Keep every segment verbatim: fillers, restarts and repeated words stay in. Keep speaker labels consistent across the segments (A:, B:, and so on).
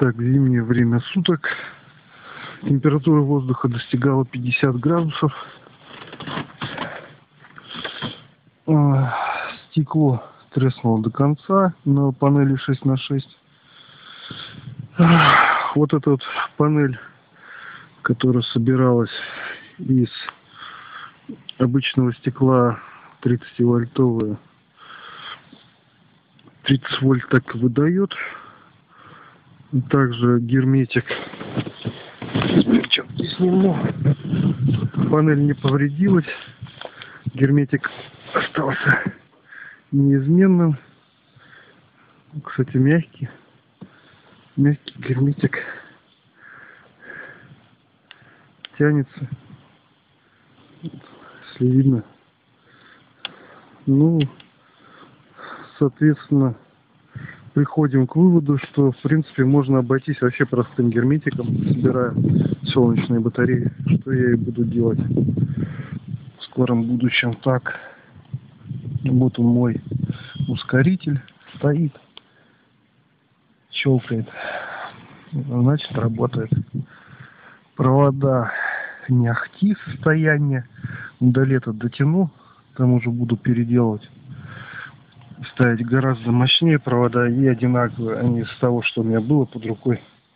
A: Так, зимнее время суток. Температура воздуха достигала пятьдесят градусов. Стекло треснуло до конца на панели шесть на шесть. Вот эта вот панель, которая собиралась из обычного стекла тридцативольтовая, тридцать вольт так и выдает. Также герметик. Перчатки сниму. Панель не повредилась. Герметик остался неизменным. Кстати, мягкий. Мягкий герметик. Тянется. Если видно. Ну, соответственно, приходим к выводу, что в принципе можно обойтись вообще простым герметиком, собирая солнечные батареи, что я и буду делать в скором будущем. Так, вот он, мой ускоритель стоит, щелкает, значит работает. Провода не ахти состояние, до лета дотяну, к тому же буду переделывать, ставить гораздо мощнее провода и одинаковые, а не из того, что у меня было под рукой.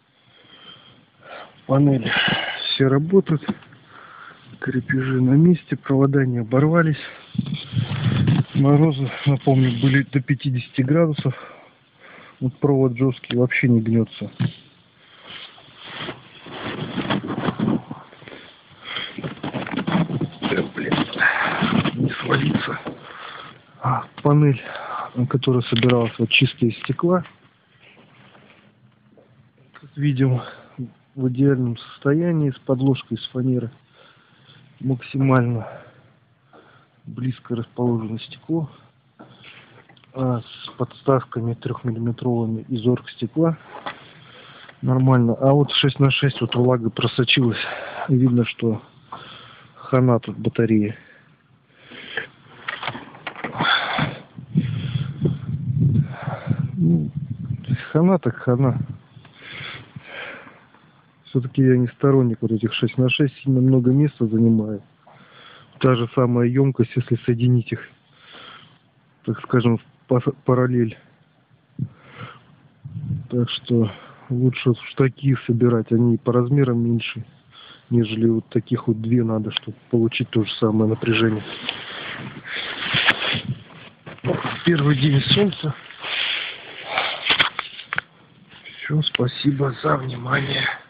A: Панели все работают, крепежи на месте, провода не оборвались. Морозы, напомню, были до пятидесяти градусов. Вот провод жесткий, вообще не гнется. Да, блин, не свалится. А, панель, которая собиралась вот чисто из стекла, как видим, в идеальном состоянии, с подложкой из фанеры, максимально близко расположено стекло, а с подставками трехмиллиметровыми из оргстекла нормально. А вот шесть на шесть вот влага просочилась, видно, что хана тут батареи. Ну, хана так хана. Все-таки я не сторонник вот этих шесть на шесть, сильно много места занимает. Та же самая емкость, если соединить их, так скажем, в параллель. Так что лучше штаки собирать, они по размерам меньше, нежели вот таких вот две надо, чтобы получить то же самое напряжение. Первый день солнца. Все, спасибо за внимание.